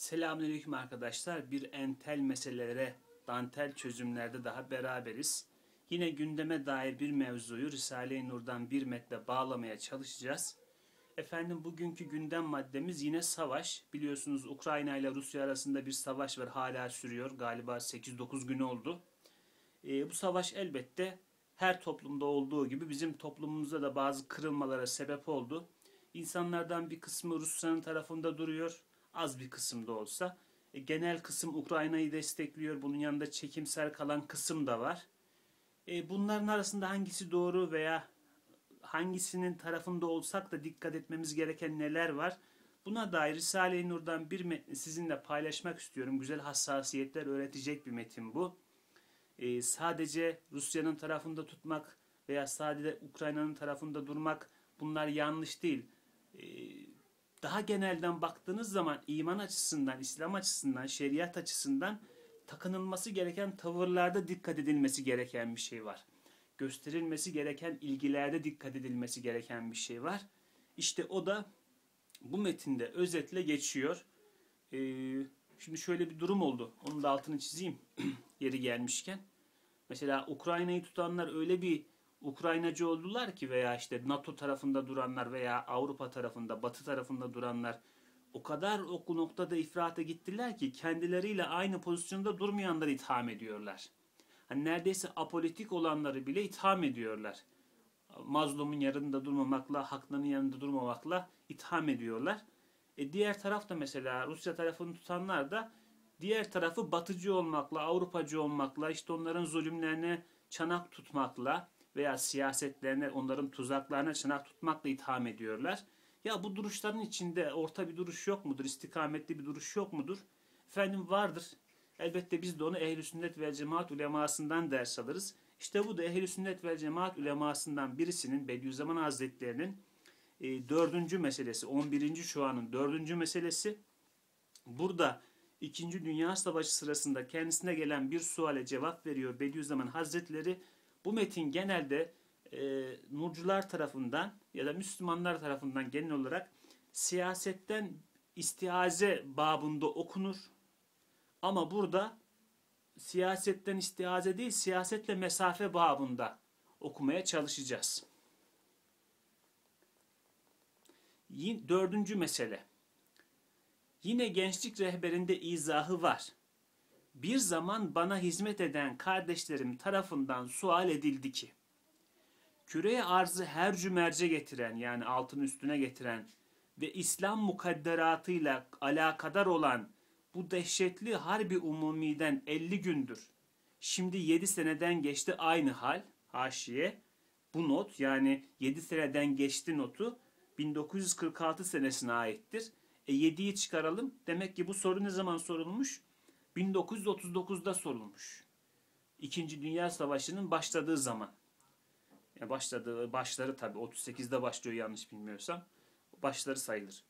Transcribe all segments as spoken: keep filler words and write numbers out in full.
Selamünaleyküm arkadaşlar. Bir entel meselelere, dantel çözümlerde daha beraberiz. Yine gündeme dair bir mevzuyu Risale-i Nur'dan bir metle bağlamaya çalışacağız. Efendim bugünkü gündem maddemiz yine savaş. Biliyorsunuz Ukrayna ile Rusya arasında bir savaş var. Hala sürüyor. Galiba sekiz dokuz gün oldu. E, bu savaş elbette her toplumda olduğu gibi bizim toplumumuzda da bazı kırılmalara sebep oldu. İnsanlardan bir kısmı Rusya'nın tarafında duruyor. Az bir kısım da olsa. E, genel kısım Ukrayna'yı destekliyor. Bunun yanında çekimser kalan kısım da var. E, bunların arasında hangisi doğru veya hangisinin tarafında olsak da dikkat etmemiz gereken neler var? Buna dair Risale-i Nur'dan bir metni sizinle paylaşmak istiyorum. Güzel hassasiyetler öğretecek bir metin bu. Ee, sadece Rusya'nın tarafında tutmak veya sadece Ukrayna'nın tarafında durmak bunlar yanlış değil. Ee, daha genelden baktığınız zaman iman açısından, İslam açısından, şeriat açısından takınılması gereken tavırlarda dikkat edilmesi gereken bir şey var. Gösterilmesi gereken ilgilerde dikkat edilmesi gereken bir şey var. İşte o da bu metinde özetle geçiyor. Ee, şimdi şöyle bir durum oldu. Onun da altını çizeyim yeri gelmişken. Mesela Ukrayna'yı tutanlar öyle bir Ukraynacı oldular ki veya işte NATO tarafında duranlar veya Avrupa tarafında, Batı tarafında duranlar o kadar o noktada ifrata gittiler ki kendileriyle aynı pozisyonda durmayanları itham ediyorlar. Hani neredeyse apolitik olanları bile itham ediyorlar. Mazlumun yanında durmamakla, haklının yanında durmamakla itham ediyorlar. E diğer tarafta mesela Rusya tarafını tutanlar da diğer tarafı batıcı olmakla, Avrupacı olmakla, işte onların zulümlerine çanak tutmakla veya siyasetlerine, onların tuzaklarına çanak tutmakla itham ediyorlar. Ya bu duruşların içinde orta bir duruş yok mudur? İstikametli bir duruş yok mudur? Efendim vardır. Elbette biz de onu Ehl-i Sünnet ve Cemaat ulemasından ders alırız. İşte bu da Ehl-i Sünnet ve Cemaat ulemasından birisinin, Bediüzzaman Hazretleri'nin e, dördüncü meselesi, on birinci şuanın dördüncü meselesi. Burada İkinci Dünya Savaşı sırasında kendisine gelen bir suale cevap veriyor Bediüzzaman Hazretleri. Bu metin genelde e, Nurcular tarafından ya da Müslümanlar tarafından genel olarak siyasetten istiaze babında okunur. Ama burada siyasetten istiaze değil, siyasetle mesafe babında okumaya çalışacağız. Dördüncü mesele. Yine gençlik rehberinde izahı var. Bir zaman bana hizmet eden kardeşlerim tarafından sual edildi ki, küreye arzı her cümerce getiren yani altın üstüne getiren ve İslam mukadderatıyla alakadar olan bu dehşetli harbi umumiden elli gündür. Şimdi yedi seneden geçti aynı hal. Haşiye. Bu not yani yedi seneden geçti notu bin dokuz yüz kırk altı senesine aittir. E yediyi çıkaralım. Demek ki bu soru ne zaman sorulmuş? bin dokuz yüz otuz dokuzda sorulmuş. İkinci Dünya Savaşı'nın başladığı zaman. Yani başladığı başları tabii otuz sekizde başlıyor yanlış bilmiyorsam. Başları sayılır.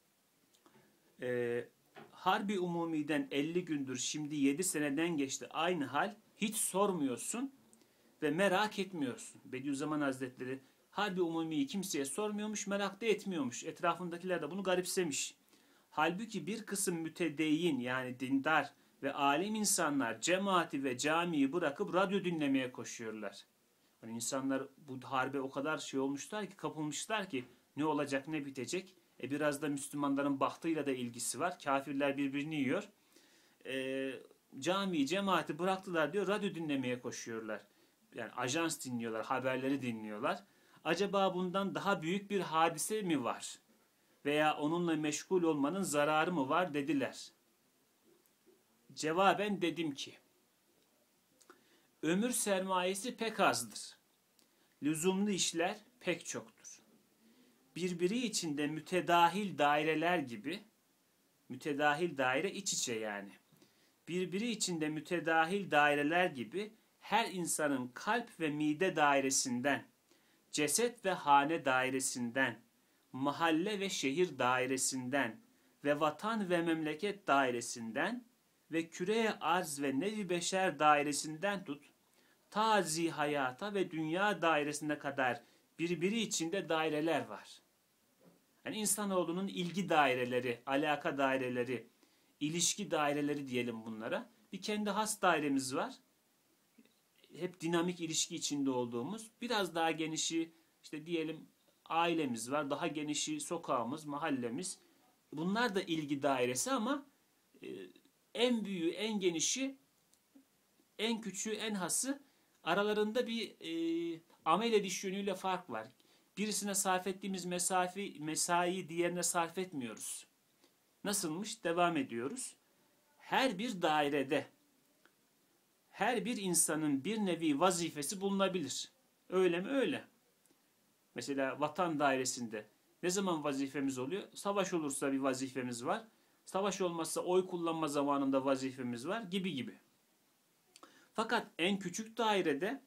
Eee Harbi umumiden elli gündür şimdi yedi seneden geçti aynı hal, hiç sormuyorsun ve merak etmiyorsun. Bediüzzaman Hazretleri harbi umumiyi kimseye sormuyormuş, merak da etmiyormuş. Etrafındakiler de bunu garipsemiş. Halbuki bir kısım mütedeyyin yani dindar ve alim insanlar cemaati ve camiyi bırakıp radyo dinlemeye koşuyorlar. Yani insanlar bu harbe o kadar şey olmuşlar ki, kapılmışlar ki ne olacak ne bitecek. E biraz da Müslümanların bahtıyla da ilgisi var. Kafirler birbirini yiyor. E, camiyi, cemaati bıraktılar diyor, radyo dinlemeye koşuyorlar. Yani ajans dinliyorlar, haberleri dinliyorlar. Acaba bundan daha büyük bir hadise mi var? Veya onunla meşgul olmanın zararı mı var dediler. Cevaben dedim ki, ömür sermayesi pek azdır. Lüzumlu işler pek çoktur. Birbiri içinde mütedahil daireler gibi, mütedahil daire iç içe yani, birbiri içinde mütedahil daireler gibi her insanın kalp ve mide dairesinden, ceset ve hane dairesinden, mahalle ve şehir dairesinden ve vatan ve memleket dairesinden ve küreye arz ve nevi beşer dairesinden tut, ta zihayata ve dünya dairesine kadar birbiri içinde daireler var. Yani insanoğlunun ilgi daireleri, alaka daireleri, ilişki daireleri diyelim bunlara. Bir kendi has dairemiz var. Hep dinamik ilişki içinde olduğumuz. Biraz daha genişi işte diyelim ailemiz var. Daha genişi sokağımız, mahallemiz. Bunlar da ilgi dairesi ama e, en büyüğü, en genişi, en küçüğü, en hası aralarında bir e, amel ediş yönüyle fark var. Birisine sarf ettiğimiz mesafe, mesaiyi diğerine sarf etmiyoruz. Nasılmış? Devam ediyoruz. Her bir dairede her bir insanın bir nevi vazifesi bulunabilir. Öyle mi? Öyle. Mesela vatan dairesinde ne zaman vazifemiz oluyor? Savaş olursa bir vazifemiz var. Savaş olmazsa oy kullanma zamanında vazifemiz var gibi gibi. Fakat en küçük dairede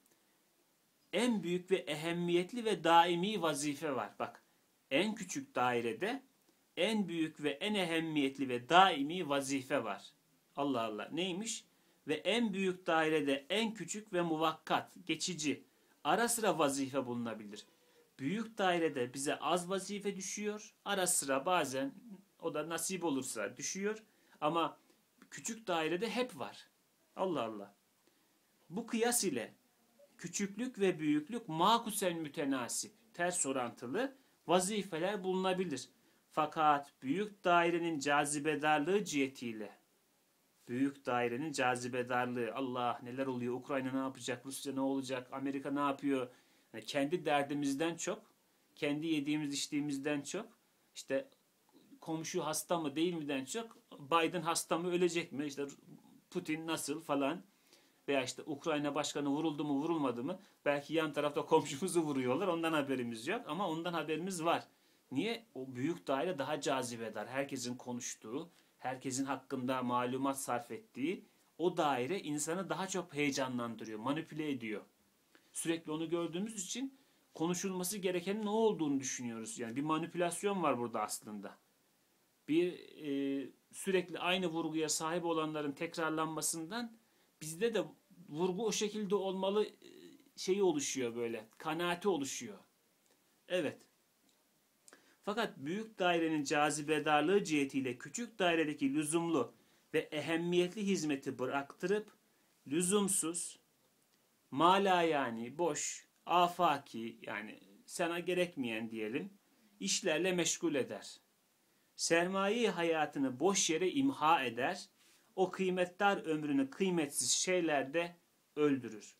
en büyük ve ehemmiyetli ve daimi vazife var. Bak, en küçük dairede en büyük ve en ehemmiyetli ve daimi vazife var. Allah Allah, neymiş? Ve en büyük dairede en küçük ve muvakkat, geçici, ara sıra vazife bulunabilir. Büyük dairede bize az vazife düşüyor. Ara sıra bazen o da nasip olursa düşüyor. Ama küçük dairede hep var. Allah Allah. Bu kıyas ile küçüklük ve büyüklük makusen mütenasip, ters orantılı vazifeler bulunabilir. Fakat büyük dairenin cazibedarlığı cihetiyle, büyük dairenin cazibedarlığı, Allah neler oluyor, Ukrayna ne yapacak, Rusya ne olacak, Amerika ne yapıyor, yani kendi derdimizden çok, kendi yediğimiz içtiğimizden çok, işte komşu hasta mı değil mi'den çok, Biden hasta mı ölecek mi, işte Putin nasıl falan, veya işte Ukrayna başkanı vuruldu mu vurulmadı mı, belki yan tarafta komşumuzu vuruyorlar, ondan haberimiz yok ama ondan haberimiz var. Niye? O büyük daire daha cazibedar. Herkesin konuştuğu, herkesin hakkında malumat sarf ettiği o daire insanı daha çok heyecanlandırıyor, manipüle ediyor. Sürekli onu gördüğümüz için konuşulması gerekenin ne olduğunu düşünüyoruz. Yani bir manipülasyon var burada aslında. Bir e, sürekli aynı vurguya sahip olanların tekrarlanmasından bizde de vurgu o şekilde olmalı şeyi oluşuyor böyle. Kanaati oluşuyor. Evet. Fakat büyük dairenin cazibedarlığı cihetiyle küçük dairedeki lüzumlu ve ehemmiyetli hizmeti bıraktırıp lüzumsuz, mala yani boş, afaki yani sana gerekmeyen diyelim işlerle meşgul eder. Sermaye hayatını boş yere imha eder. O kıymetdar ömrünü kıymetsiz şeylerde öldürür.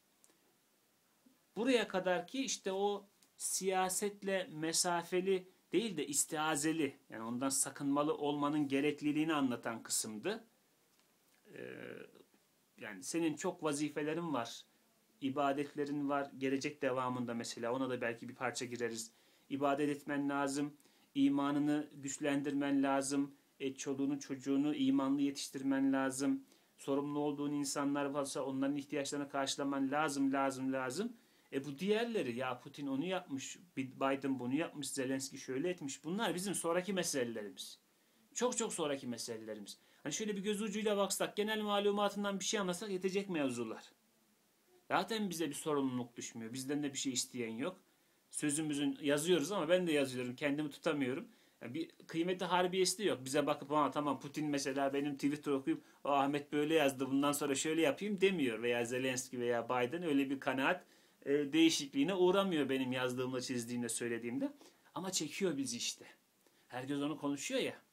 Buraya kadar ki işte o siyasetle mesafeli değil de istihazeli, yani ondan sakınmalı olmanın gerekliliğini anlatan kısımdı. Ee, yani senin çok vazifelerin var, ibadetlerin var, gelecek devamında mesela ona da belki bir parça gireriz. İbadet etmen lazım, imanını güçlendirmen lazım, e, çoluğunu çocuğunu imanlı yetiştirmen lazım, sorumlu olduğun insanlar varsa onların ihtiyaçlarını karşılaman lazım, lazım, lazım. E bu diğerleri, ya Putin onu yapmış, Biden bunu yapmış, Zelenski şöyle etmiş. Bunlar bizim sonraki meselelerimiz. Çok çok sonraki meselelerimiz. Hani şöyle bir göz ucuyla baksak, genel malumatından bir şey anlasak yetecek mevzular. Zaten bize bir sorumluluk düşmüyor. Bizden de bir şey isteyen yok. Sözümüzün yazıyoruz ama ben de yazıyorum. Kendimi tutamıyorum. Yani bir kıymeti harbiyesi de yok. Bize bakıp ha tamam Putin mesela benim Twitter okuyup Ahmet böyle yazdı bundan sonra şöyle yapayım demiyor. Veya Zelenski veya Biden öyle bir kanaat e, değişikliğine uğramıyor benim yazdığımda, çizdiğimde, söylediğimde. Ama çekiyor bizi işte. Herkes onu konuşuyor ya.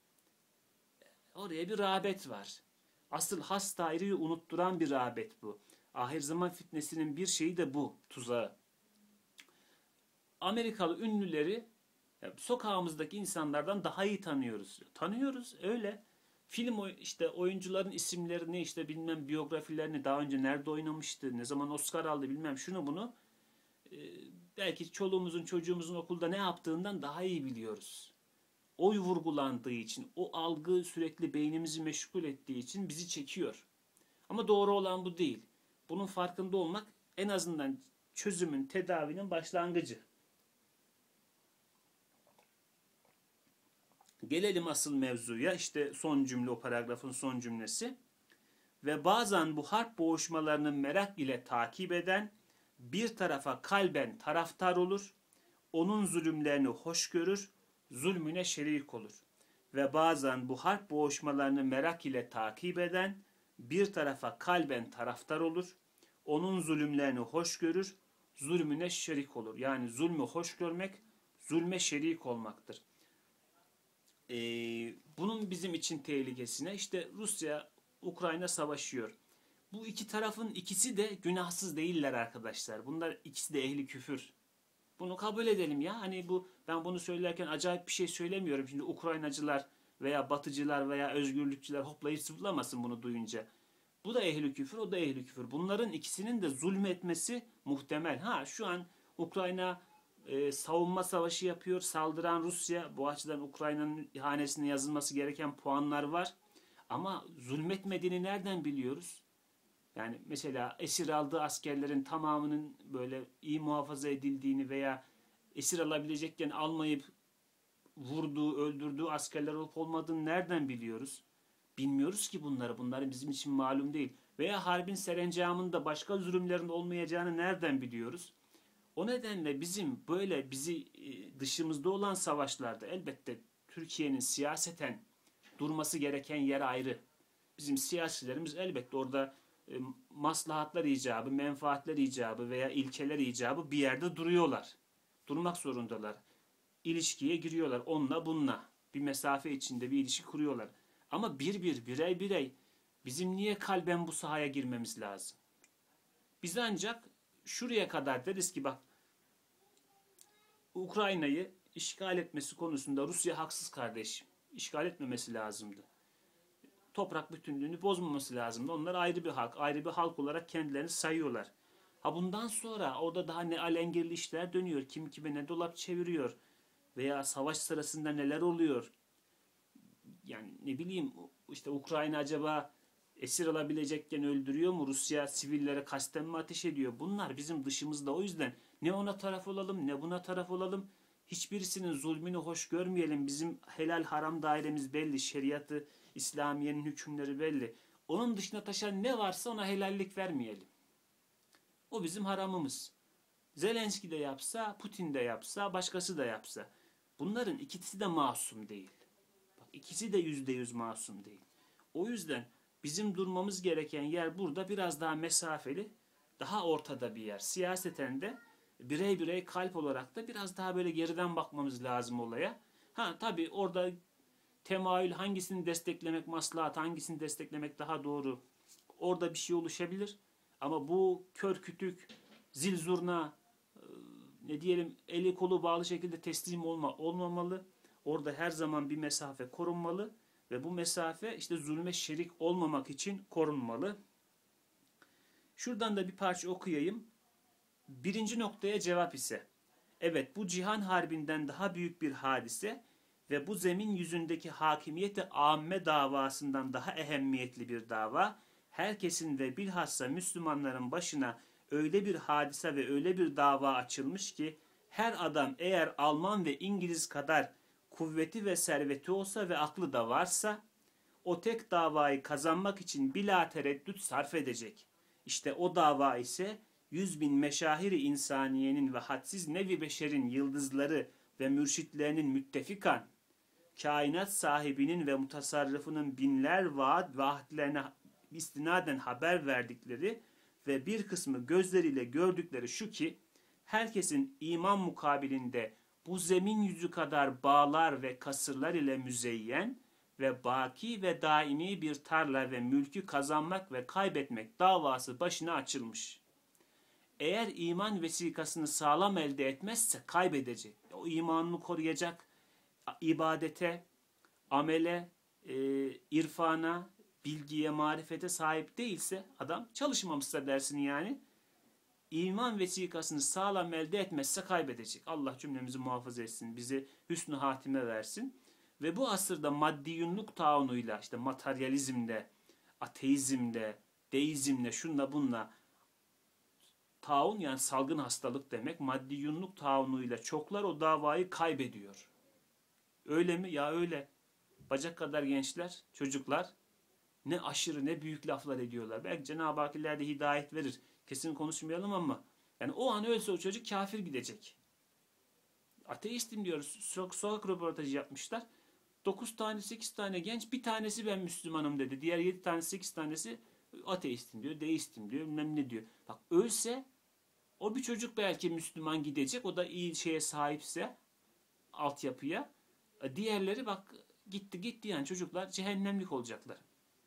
Oraya bir rağbet var. Asıl has daireyi unutturan bir rağbet bu. Ahir zaman fitnesinin bir şeyi de bu, tuzağı. Amerikalı ünlüleri sokağımızdaki insanlardan daha iyi tanıyoruz. Tanıyoruz öyle. Film işte oyuncuların isimlerini, işte bilmem biyografilerini, daha önce nerede oynamıştı, ne zaman Oscar aldı bilmem şunu bunu. Ee, belki çoluğumuzun çocuğumuzun okulda ne yaptığından daha iyi biliyoruz. Oy vurgulandığı için, o algı sürekli beynimizi meşgul ettiği için bizi çekiyor. Ama doğru olan bu değil. Bunun farkında olmak en azından çözümün, tedavinin başlangıcı. Gelelim asıl mevzuya. İşte son cümle, o paragrafın son cümlesi. Ve bazen bu harp boğuşmalarını merak ile takip eden bir tarafa kalben taraftar olur, onun zulümlerini hoş görür, zulmüne şerik olur. ve bazen bu harp boğuşmalarını merak ile takip eden, bir tarafa kalben taraftar olur, onun zulümlerini hoş görür, zulmüne şerik olur. Yani zulmü hoş görmek, zulme şerik olmaktır. Ee, bunun bizim için tehlikesine, işte Rusya, Ukrayna savaşıyor. Bu iki tarafın ikisi de günahsız değiller arkadaşlar. Bunlar ikisi de ehli küfür. Bunu kabul edelim ya. Hani bu, ben bunu söylerken acayip bir şey söylemiyorum. Şimdi Ukraynacılar veya Batıcılar veya özgürlükçüler hoplayıp zıplamasın bunu duyunca. Bu da ehli küfür, o da ehli küfür. Bunların ikisinin de zulmetmesi muhtemel. Ha, şu an Ukrayna e, savunma savaşı yapıyor. Saldıran Rusya. Bu açıdan Ukrayna'nın hanesine yazılması gereken puanlar var. Ama zulmetmediğini nereden biliyoruz? Yani mesela esir aldığı askerlerin tamamının böyle iyi muhafaza edildiğini veya esir alabilecekken almayıp vurduğu, öldürdüğü askerler olup olmadığını nereden biliyoruz? Bilmiyoruz ki bunları. Bunların bizim için malum değil. Veya harbin serencamında başka zulümlerin olmayacağını nereden biliyoruz? O nedenle bizim böyle bizi dışımızda olan savaşlarda elbette Türkiye'nin siyaseten durması gereken yer ayrı. Bizim siyasilerimiz elbette orada maslahatlar icabı, menfaatler icabı veya ilkeler icabı bir yerde duruyorlar. Durmak zorundalar. İlişkiye giriyorlar onunla bununla. Bir mesafe içinde bir ilişki kuruyorlar. Ama bir bir, birey birey bizim niye kalben bu sahaya girmemiz lazım? Biz ancak şuraya kadar deriz ki bak, Ukrayna'yı işgal etmesi konusunda Rusya haksız kardeşim. İşgal etmemesi lazımdı. Toprak bütünlüğünü bozmaması lazımdı. Onlar ayrı bir halk, ayrı bir halk olarak kendilerini sayıyorlar. Ha, bundan sonra orada daha ne alengirli işler dönüyor, kim kime ne dolap çeviriyor veya savaş sırasında neler oluyor. Yani ne bileyim, işte Ukrayna acaba esir alabilecekken öldürüyor mu? Rusya sivillere kasten mi ateş ediyor? Bunlar bizim dışımızda. O yüzden ne ona taraf olalım ne buna taraf olalım. Hiçbirisinin zulmünü hoş görmeyelim. Bizim helal haram dairemiz belli. Şeriatı, İslamiye'nin hükümleri belli. Onun dışına taşan ne varsa ona helallik vermeyelim. O bizim haramımız. Zelenski de yapsa, Putin de yapsa, başkası da yapsa. Bunların ikisi de masum değil. Bak, ikisi de yüzde yüz masum değil. O yüzden bizim durmamız gereken yer burada biraz daha mesafeli, daha ortada bir yer. Siyaseten de birey birey kalp olarak da biraz daha böyle geriden bakmamız lazım olaya. Ha tabii orada temayül, hangisini desteklemek maslahat, hangisini desteklemek daha doğru, orada bir şey oluşabilir. Ama bu kör kütük, zil zurna, ne diyelim, eli kolu bağlı şekilde teslim olma olmamalı. Orada her zaman bir mesafe korunmalı ve bu mesafe işte zulme şerik olmamak için korunmalı. Şuradan da bir parça okuyayım. Birinci noktaya cevap ise, evet, bu cihan harbinden daha büyük bir hadise ve bu zemin yüzündeki hakimiyeti âmme davasından daha ehemmiyetli bir dava, herkesin ve bilhassa Müslümanların başına öyle bir hadise ve öyle bir dava açılmış ki, her adam eğer Alman ve İngiliz kadar kuvveti ve serveti olsa ve aklı da varsa, o tek davayı kazanmak için bila tereddüt sarf edecek. İşte o dava ise yüz bin meşahiri insaniyenin ve hadsiz nevi beşerin yıldızları ve mürşitlerinin müttefikan, kainat sahibinin ve mutasarrıfının binler vaat ve ahdlerine istinaden haber verdikleri ve bir kısmı gözleriyle gördükleri şu ki, herkesin iman mukabilinde bu zemin yüzü kadar bağlar ve kasırlar ile müzeyyen ve baki ve daimi bir tarla ve mülkü kazanmak ve kaybetmek davası başına açılmış. Eğer iman vesikasını sağlam elde etmezse kaybedecek. O imanını koruyacak, ibadete, amele, e, irfana, bilgiye, marifete sahip değilse adam, çalışmamışsa dersini yani, iman vesikasını sağlam elde etmezse kaybedecek. Allah cümlemizi muhafaza etsin, bizi hüsnü hatime versin. Ve bu asırda maddiyunluk taunuyla, işte materyalizmde, ateizmde, deizmle, şunla bunla, taun yani salgın hastalık demek, maddiyunluk taunuyla çoklar o davayı kaybediyor. Öyle mi? Ya öyle. Bacak kadar gençler, çocuklar ne aşırı ne büyük laflar ediyorlar. Belki Cenab-ı Hak ileride hidayet verir. Kesin konuşmayalım ama yani o an ölse o çocuk kafir gidecek. Ateistim diyoruz. So- sokak röportajı yapmışlar. dokuz tane sekiz tane genç, bir tanesi ben Müslümanım dedi. Diğer yedi tane sekiz tanesi ateistim diyor, deistim diyor, bilmem ne diyor. Bak ölse o bir çocuk belki Müslüman gidecek. O da iyi şeye sahipse, altyapıya. Diğerleri bak gitti gitti yani çocuklar cehennemlik olacaklar.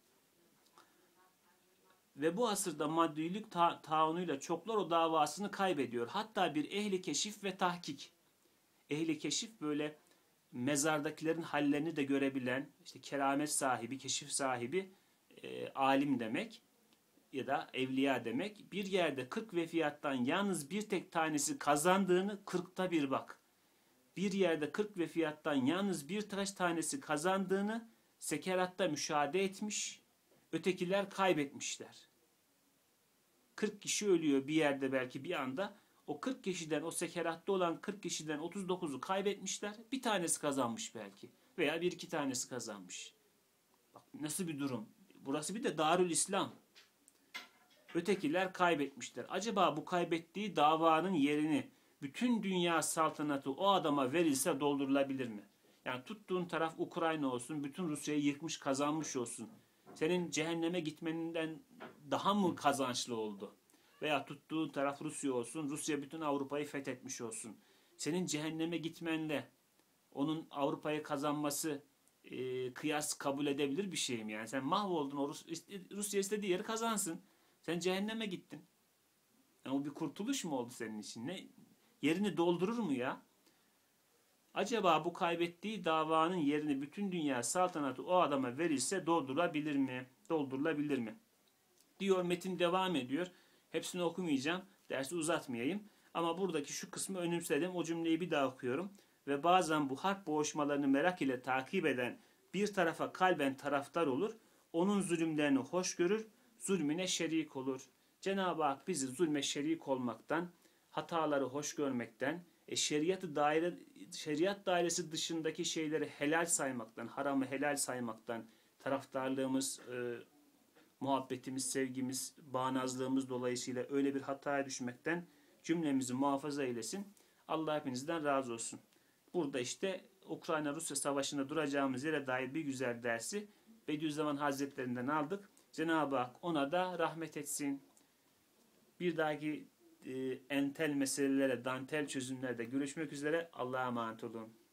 Ve bu asırda maddilik ta taunuyla çoklar o davasını kaybediyor. Hatta bir ehli keşif ve tahkik. Ehli keşif böyle mezardakilerin hallerini de görebilen, işte keramet sahibi, keşif sahibi e, alim demek ya da evliya demek. Bir yerde kırk vefiyattan yalnız bir tek tanesi kazandığını kırkta bir bak. Bir yerde kırk vefiyattan yalnız bir taş tanesi kazandığını sekeratta müşahede etmiş, ötekiler kaybetmişler. kırk kişi ölüyor bir yerde belki bir anda. O kırk kişiden, o sekeratta olan kırk kişiden otuz dokuzu kaybetmişler. Bir tanesi kazanmış belki. Veya bir iki tanesi kazanmış. Bak nasıl bir durum. Burası bir de Darül İslam. Ötekiler kaybetmişler. Acaba bu kaybettiği davanın yerini bütün dünya saltanatı o adama verilse doldurulabilir mi? Yani tuttuğun taraf Ukrayna olsun, bütün Rusya'yı yıkmış kazanmış olsun. Senin cehenneme gitmeninden daha mı kazançlı oldu? Veya tuttuğun taraf Rusya olsun, Rusya bütün Avrupa'yı fethetmiş olsun. Senin cehenneme gitmenle onun Avrupa'yı kazanması e, kıyas kabul edebilir bir şey mi? Yani sen mahvoldun, o Rus, Rusya istediği yeri kazansın. Sen cehenneme gittin. Yani o bir kurtuluş mu oldu senin için? Ne? Yerini doldurur mu ya? Acaba bu kaybettiği davanın yerini bütün dünya saltanatı o adama verilse doldurulabilir mi? Doldurulabilir mi? Diyor metin devam ediyor. Hepsini okumayacağım. Dersi uzatmayayım. Ama buradaki şu kısmı önümsedim. O cümleyi bir daha okuyorum. Ve bazen bu harp boğuşmalarını merak ile takip eden bir tarafa kalben taraftar olur. Onun zulümlerini hoş görür. Zulmüne şerik olur. Cenab-ı Hak bizi zulme şerik olmaktan, hataları hoş görmekten, e, şeriatı daire, şeriat dairesi dışındaki şeyleri helal saymaktan, haramı helal saymaktan, taraftarlığımız, e, muhabbetimiz, sevgimiz, bağnazlığımız dolayısıyla öyle bir hataya düşmekten cümlemizi muhafaza eylesin. Allah hepinizden razı olsun. Burada işte Ukrayna-Rusya savaşında duracağımız yere dair bir güzel dersi Bediüzzaman Hazretlerinden aldık. Cenab-ı Hak ona da rahmet etsin. Bir dahaki e, entel meselelere, dantel çözümlerde görüşmek üzere. Allah'a emanet olun.